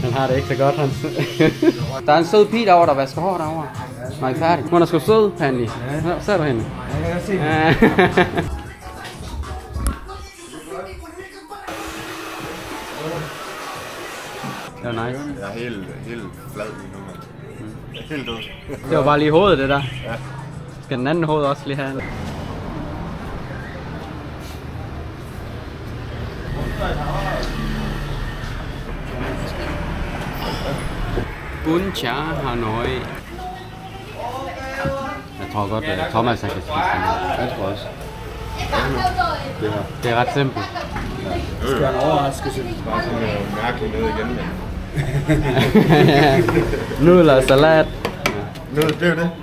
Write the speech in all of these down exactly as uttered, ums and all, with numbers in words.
Han har det ikke så godt, han. Der er en sød pige derovre, der vasker hår derovre. Når I er færdig. Hun er sgu sød, Pandy. Ja, ser du hende? Ja, jeg kan se det. Det var nice. Jeg er helt, helt flad lige nu, mand. Mm. Helt død. Det var bare lige hovedet, det der. Ja. Skal den anden hoved også lige have? Bún chả Hanoi. Jeg tror godt, at Thomas kan spise den. Jeg tror også. Det er, det er ret simpelt. Det skal være en overraskelse. Bare sådan noget mærkeligt noget igen, men... Nudler, salat. Noget, det er det.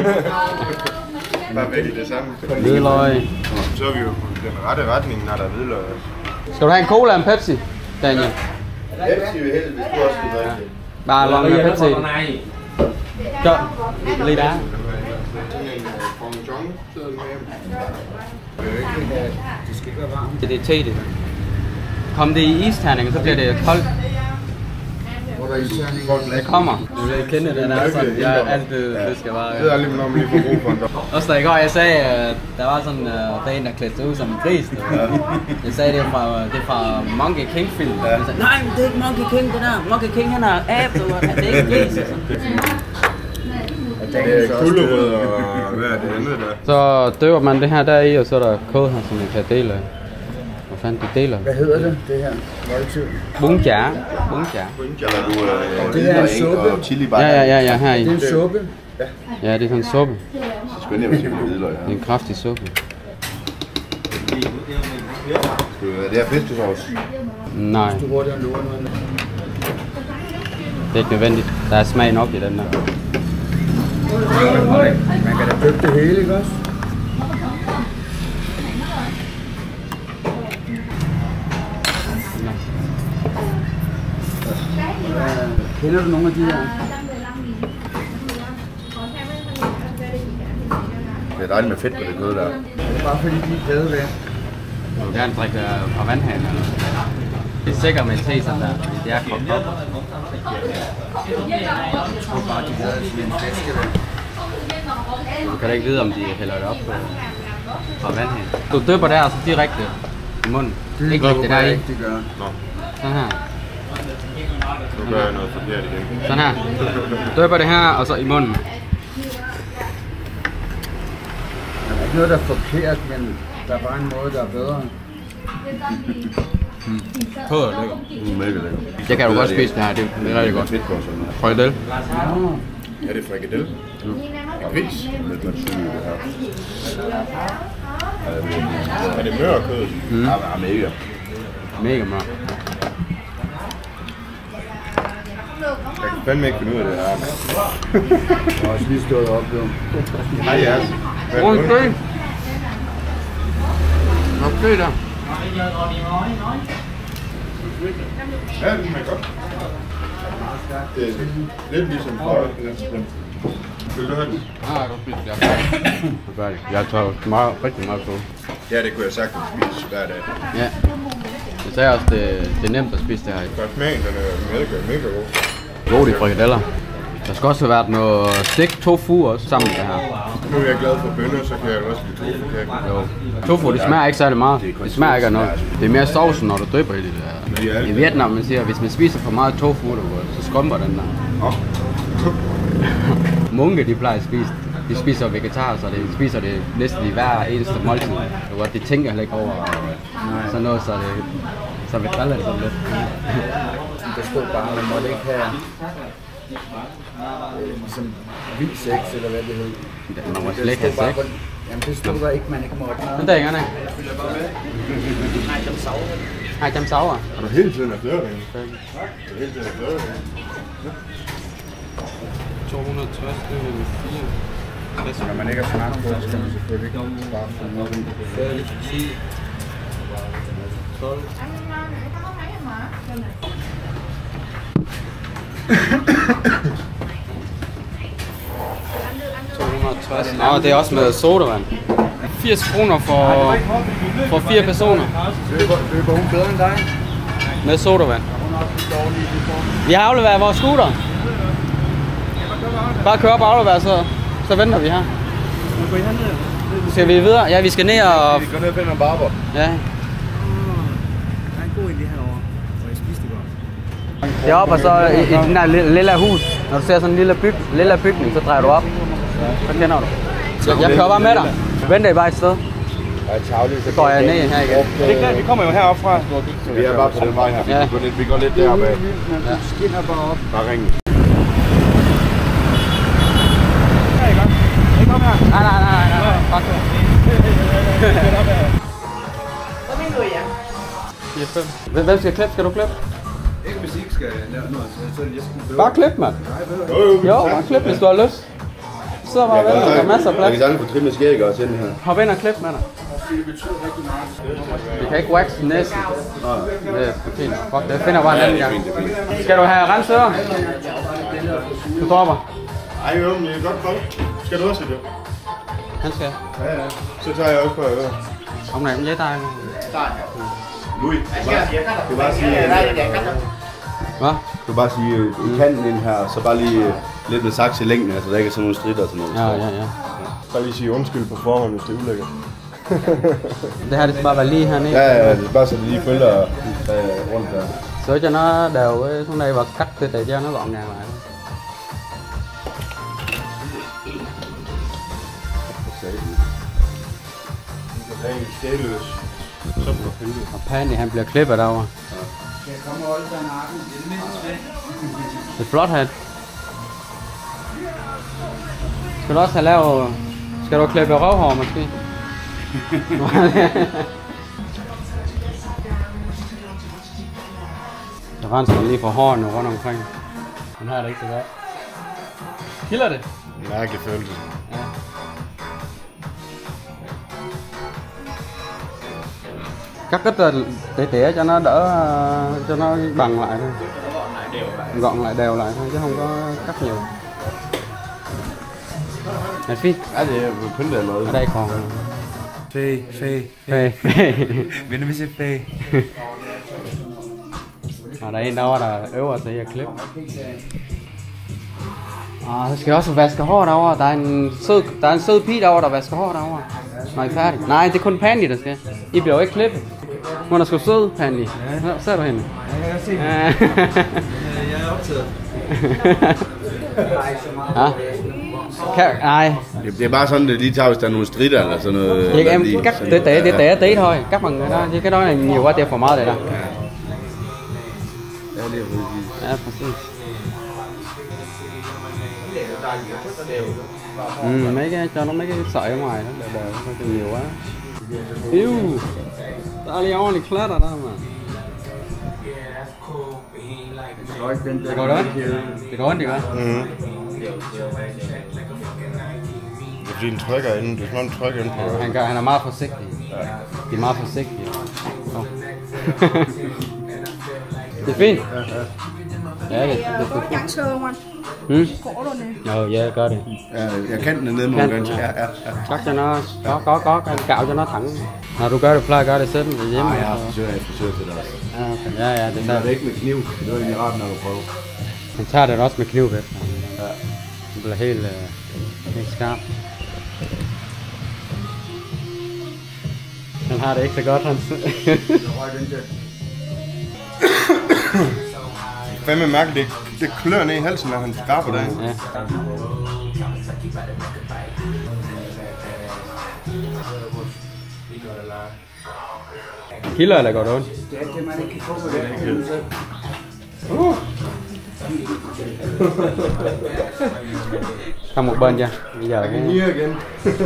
Bare væk i det samme. Hvidløg. Så er vi jo på den rette retning, når der er hvidløg også. Skal du have en cola og en Pepsi, Daniel? Pepsi vil helst, hvis du også skal drikke det. Bare lov med Pepsi. Gør. Lige der. Det skal ikke være varmt. Det er te, det. Kom det i isterning, så bliver det koldt. Hvor der er isterning. Det kommer. Du vil kende den er sådan. Jeg er altid, det skal bare... Det er lige, når man lige får brug for en dog. Også da i går, jeg sagde, at der var sådan uh, en, der klædte sig ud som en gris. Jeg sagde, det er fra, det er fra Monkey King film. Jeg sagde, nej, men det er ikke Monkey King, det der. Monkey King, han er abe, det er ikke en gris. Det er kulderød og hvad er det andet der? Så døber man det her der i, og så er der kode her, som man kan dele af. Hvor fanden du deler? Hvad hedder det, det her? Måltid? Bún chả. Bún chả. Det er en suppe. Ja, ja, ja, ja, her i. Det er en suppe. Ja, det er sådan en suppe. Så skal jeg lige have hvidløg her. Det er en kraftig suppe. Skal det være fiskesauce? Nej, Du hurtigere lurer noget. det er ikke nødvendigt. Der er smag nok i den der. Man kan da døbe det hele, ikke også? Kender du nogle af de her? Det er dejligt med fedt på det kød der. Det er bare fordi, de er glade ved. Du vil gerne drikke fra vandhanen. Det er sikkert med te sådan der, fordi det er kogt op. Jeg tror bare, de havde sådan en flaske ved. Du kan da ikke vide, om de hælder det op på, fra vandhanen. Du døber der altså direkte i munden. Det ikke lægge det der i. Det gør. Nå, Sådan her. nu gør jeg noget forkert igen. Sådan her. Du døber det her, og så i munden. Der er ikke noget, der er forkert, men der er bare en måde, der er bedre. Mm. Kød er lækker. Det er mega lækker. Det kan du godt spise det her, det er rigtig godt. Fedt på sådan noget. Frikadelle. Er det frikadelle? Mm. Og ris? Lidt man syge det her. Er det mør kød? Mm. Ja, mega. Mega mør. Jeg kan fandme ikke finde ud af det her. Jeg har også lige stået op, jo. Hej, ja. Hvor er det? Hvor er det der? Ja, det smager godt. Det er lidt ligesom fra... Vil du have den? Ah, jeg kan spise det. Jeg gør det. Jeg tager meget, rigtig meget på. Ja, det kunne jeg sagtens spise hver dag. Ja. Jeg sagde også, det, det er nemt at spise det her. Godt smagen, den er mega, mega god. God de frikadeller. Der skal også have været noget stegt tofu også sammen med det her. Nu er jeg glad for bønner, så kan jeg også lide tofu-kage. Jo. Tofu, det smager ikke særlig meget. Det smager ikke af noget. Det er mere sovsen, når du døber i det der. I Vietnam, man siger, hvis man spiser for meget tofu, så skrumper den der. Munke, de plejer at spise. De spiser vegetar, så de spiser det næsten i hver eneste måltid. De tænker heller ikke over sådan noget, så det så vi driller det sådan lidt. Det stod bare, at man måtte ikke have ligesom vild sex, eller hvad det hed. Man må slet ikke have sex. Jamen det stod der ikke, man ikke måtte noget. Det er ikke, nej. Hai trăm sáu à? Har du hele tiden efter det? Har du hele tiden efter det? to hundrede og tres, det er fire. Når man ikke er smart på, så skal man selvfølgelig ikke bare få noget. ti, tolv. to hundrede og tres. Nå, det er også med sodavand. firs kroner for, for fire personer. Løber hun bedre end dig? Med sodavand. Vi har afleveret vores scooter. Bare kør op og aflevere, så, så venter vi her. Skal vi videre? Ja, vi skal ned og... Vi går ned og finder en barber. Ja. Der er en god idé herovre, og jeg spiste det godt. Det er op, og så i, i den her lille, lille hus. Når du ser sådan en lille, byg, lille bygning, så drejer du op. Så kender du. Jeg, jeg kører bare med dig. Venter I bare et sted. Så går jeg ned her igen. Det er klart, vi kommer jo heroppe fra. Vi er bare på den vej her. Vi, Ja. går, lidt, vi går lidt deroppe af. Ja. Skinner bare op. Bare ringe. Her i gang. Ikke op her. Nej, nej, nej, nej, nej. Fuck det. Hvad mener du, ja? fire fem. Hvem hvem skal klippe? Skal du klippe? Ikke hvis I ikke skal lave noget, så jeg skal Bare klip, mand. Jo, jo, vi Jo, kan bare klip, hvis du har lyst. Så bare vel, der er masser af Jeg plads. kan sagtens få trimmet skæg også ind her. Hop ind og klip med dig. Vi kan ikke wax næsten. Det er fint. Fuck, det finder bare en anden gang. Skal du have rensører? Du dropper. Ej, jo, men det er godt prøve. Skal du også det? Han skal. Ja, ja. Så tager jeg også på øre. Ông này cũng giấy tay. Louis, du kan bare sige... Hvad? Du kan bare sige, i kanten ind her, så bare lige lidt med saks i længden, altså der ikke er sådan nogle stritter og sådan noget. Ja, ja, ja. Bare lige sige undskyld på forhånd, hvis det er ulækkert. Det her det skal bare være lige hernede. Ja, ja, det er bare så det lige følger øh, rundt der. Sửa cho nó đều cái xuống đây và cắt từ từ cho nó gọn gàng lại. Det er stæløs. Så på helvede. Og Pandy han bliver klippet derovre. Jeg kommer og holde sig nakken. Det er det mindste væk. Det er flot hat. Skal du også have lavet... Skal du klippe røvhår måske? Jeg renser lige for hårene rundt omkring. Den her er det ikke så godt. Kilder det? Mærkelig følelse. Ja. Cắt ít tỉa tỉa cho nó đỡ, cho nó bằng lại thôi. Gọn lại đều lại thôi chứ không có cắt nhiều. Này Phi, Ja, det er pyntet eller noget. ở đây còn Fæ, fæ. phê phê. Vender vi til fæ. Og der er en derovre, der øver sig i at klippe. Og så skal jeg også vaske hår derovre. Der er en sød, der er en sød pige derovre, der vasker hår derovre. Når I er færdig. Nej, det er kun Pandy, der skal. I bliver jo ikke klippet. Hun er sgu sød, Pandy. Ja. Ser du hende? Ja, jeg kan se. Ja. Jeg er optaget. Ja. Kan, nej. Det, det er bare sådan, det lige tager, hvis der er nogle stritter eller sådan noget. Thì em lige, cắt sådan- tỉa tỉa tỉa ja. tỉa tí thôi. Cắt bằng người đó. Chứ cái đó là nhiều quá tiêu for meget det der. Ja, det er præcis. Ja, præcis. Ừ, mấy cái cho nó mấy cái sợi ở ngoài nó đều đều không cho nhiều quá. Yêu. Der er lige ordentligt klatter der, mand. Det går godt. Det går ondt, det gør. Mhm. Det er fordi den trykker inden, det er som om den trykker inden på Ja, han, gør, han er meget forsigtig. De er meget forsigtige. Så. Det er fint. Ja, det, det, det, det er fint. Jeg slår mig. Hmm? Korterne. Jo, ja, gør det. Ja, jeg kan den nede nogle Kan gange. den, Ja, ja. ja, ja. Chắc cho nó có có có cái cạo cho nó thẳng. Når du gør det, plejer at gøre det selv derhjemme. Nej, jeg har så- forsøgt, jeg har forsøgt til det også. Ja, okay. Ja, ja, det Men tager det er ikke med kniv, det er egentlig rart, når du prøver. Han tager det også med kniv ved. Ja. Det bliver helt, øh, helt skarp. Han har det ikke så godt, han. Fandme mærkeligt, det, det klør ned i halsen, når han skraber det. Ja. Kilder eller går det ondt? Det er det, man ikke kan få med det. Không một bên chưa? Bây giờ cái... Here igen.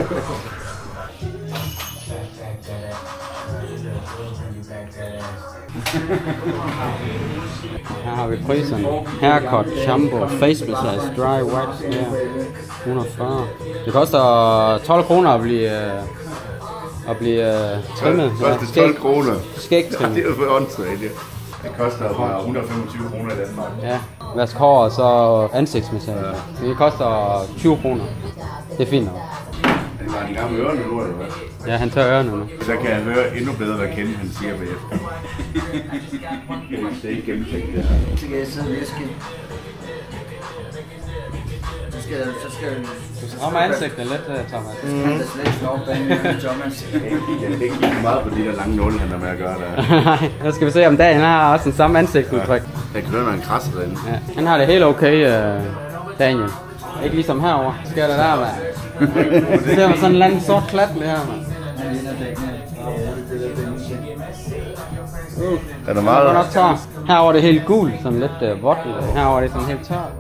Her har vi prisen. Haircut, shampoo, face massage, dry wax, ja. et hundrede og fyrre. Det koster tolv kroner at blive, øh, at blive øh, trimmet. Koster tolv kroner. Skægtrimmet. Det er jo for åndssvagt, det. Det koster bare et hundrede og femogtyve kroner i Danmark. Ja, vask hår og så ansigtsmassage. Det koster tyve kroner. Det er fint nok. Det var han i gang med ørerne nu, eller hvad? Ja, han tør ørerne nu. Så kan jeg høre endnu bedre, hvad Ken han siger bagefter. Det er ikke gennemtænkt, det her. Så skal jeg sidde og viske. Så skal så skal Du rammer ansigtet lidt, Thomas. Så skal han da slet ikke slå bag med Thomas. Jeg er ikke lige meget på de der lange nåle, han er med at gøre der. Nej, nu skal vi se om dagen. Han har også en samme ansigtsudtryk. Jeg kan høre, når han krasser derinde. Ja, han har det helt okay, uh, Daniel. Ikke ligesom herovre. Sker der der, mand? Så ser man sådan en eller anden sort klat med her, mand. Uh, er der Det meget? er nok tør. Herovre er det helt gult, sådan lidt uh, vådt. Herovre er det sådan helt tørt.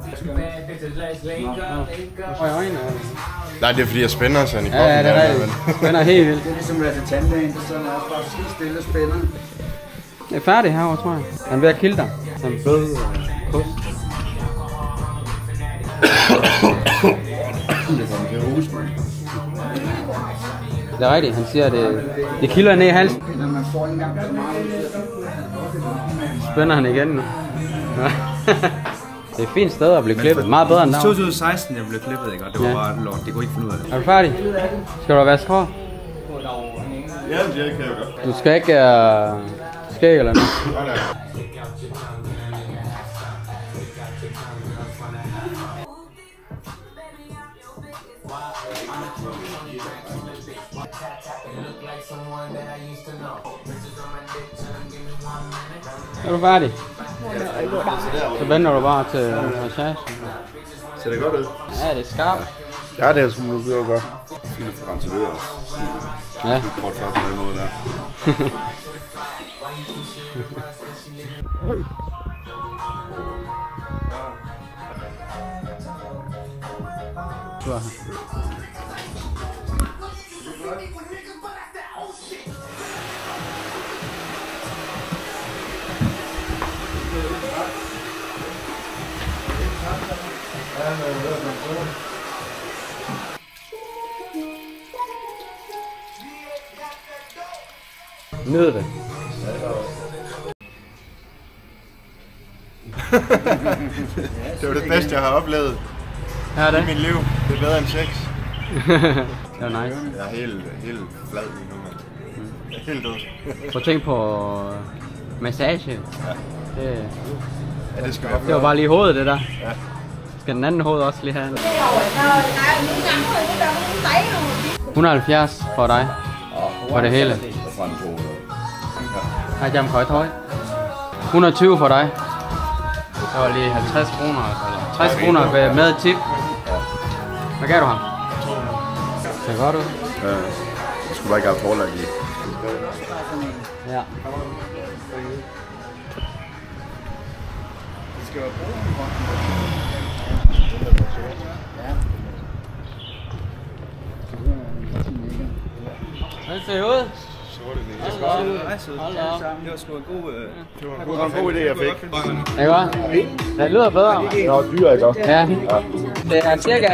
Hvor er øjnene? Nej, det er fordi jeg spænder sådan i Ja, ja, det er rigtigt. Spænder helt vildt. Det er ligesom at være til tandlægen, så sådan er også bare skidt stille og spænder. Det er færdigt herovre, tror jeg. Han er ved at kilde dig. Han er blød og kus. Det er rigtigt, han siger, at det, det kilder ned i halsen. Når man får en gang så meget. Spænder han igen nu. Det er et fint sted at blive klippet. Meget bedre end der. to tusind og seksten, jeg blev klippet, ikke? Og det var Ja. bare lort. Det kunne ikke finde ud af det. Er du færdig? Skal du vaske hår? Ja, det kan jeg godt. Du skal ikke uh, skæg eller noget? Nej, nej. Er du færdig? Så venter du bare til massage. Ser det godt ud? Ja, det er skarpt. Ja, det er sgu nu gjort godt. Fint at rense det også. Ja. Kort først på den måde der. Nyd det. Det var det bedste, jeg har oplevet Her er i det. mit liv. Det er bedre end sex. Det var nice. Jeg er helt, helt flad lige nu, mand. Jeg er helt død. Prøv at tænke på massage. Det, Ja, det skal jeg det var bare lige hovedet, det der. Ja. Skal den anden hoved også lige have? et hundrede og halvfjerds for dig. For det hele. Hai trăm khỏi thôi. et hundrede og tyve for dig. Der var lige halvtreds kroner. Eller tres kroner med- med tip. Hvad gav du ham? Det ser godt ud. Ja, jeg skulle bare ikke have forlagt i. Ja. Hvordan ser det ud? Nej, så Hold da op. det var sgu en god... øh, Det var en god idé, jeg fik. Ikke hva'? Det lyder bedre. Det var dyr, ikke også? Ja. Det er cirka...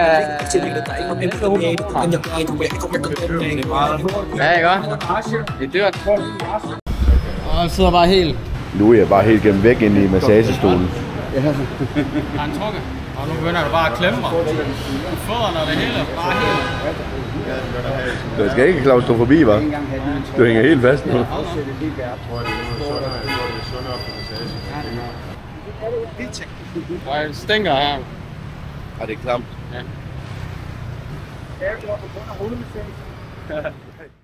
Ja, ikke hva'? Det er dyrt. Og han sidder bare helt... Nu er jeg bare helt gennem væk ind i massagestolen. Har han trukket? Og nu begynder du bare at klemme mig. Fødderne og det hele. Bare helt... Du skal ikke klaustrofobi, hva'? Du hænger helt fast nu. Og det stinker her. Ja, det er klamt. Ja.